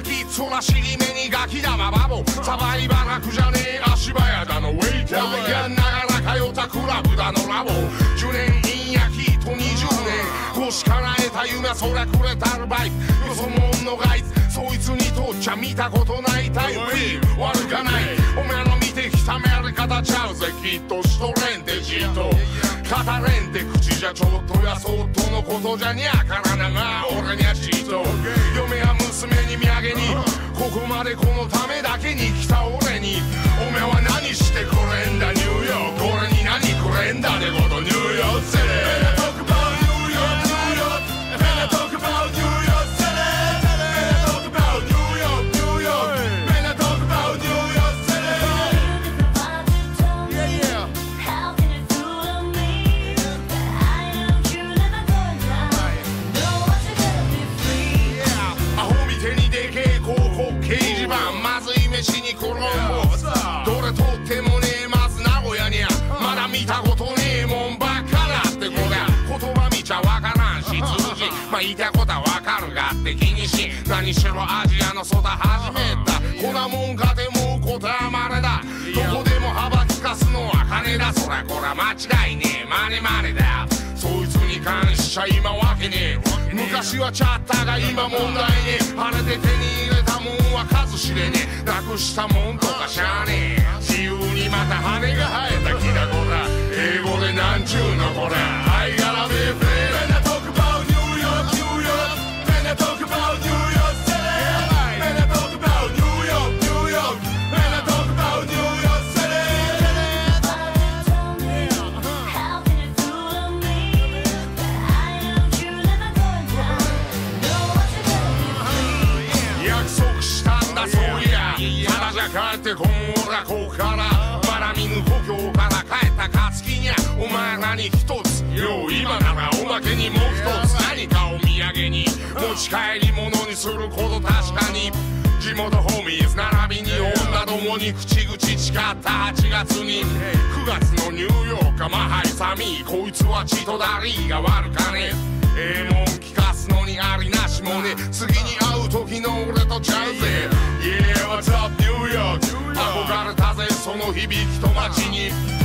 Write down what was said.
きっそら尻目にガキ玉バボサバイバー楽じゃねえ足早だのウェイターやんながら通ったクラブだのラボ10年陰焼きと20年腰叶えた夢はそりゃくれたるバイクよそもんのガイツそいつにとっちゃ見たことないタイプ悪かないおめえの見てきたやり方ちゃうぜきっとしとれんてじっと語れんて口じゃちょっとやそっとのことじゃにゃからなが俺にゃじっと嫁や娘に土産にここまでこのためだけに来た俺におめえは何してくれんだニューヨーク俺に何くれんだってことニューヨークセレ飯にコロンボどれとってもねえまず名古屋にゃまだ見たことねえもんばっかだってこりゃ言葉見ちゃわからんし通じまあ言いたいことはわかるがって気にし何しろアジアの育始めたこんなもんかでもうことはまれだどこでも幅利かすのは金だそらこら間違いねえマネマネだよそいつに関しちゃ今わけねえ昔はチャッターが今問題ね晴れて手に入れたもんは数知れねえなくしたもんとかしゃあねえ自由にまた羽が生えた木だこら英語でなんちゅうのこら I gotta be free When I talk about New York, New York When I talk about New York City When I talk about New York, New York When I talk about New York City約束したんだそういやただじゃ帰ってこん俺はここからまだ見ぬ故郷から帰った暁にゃお前らに一つよ今ならおまけにもう一つ何かお土産に持ち帰り物にすること確かに地元ホーミーズ並びに女どもに口々誓った8月に9月のニューヨークまはい寒いこいつは血とダリーが悪かねええもん聞かすのにありなしもね次に会う時の俺とちゃうぜ Yeah what's up New York 憧れたぜその響きと街に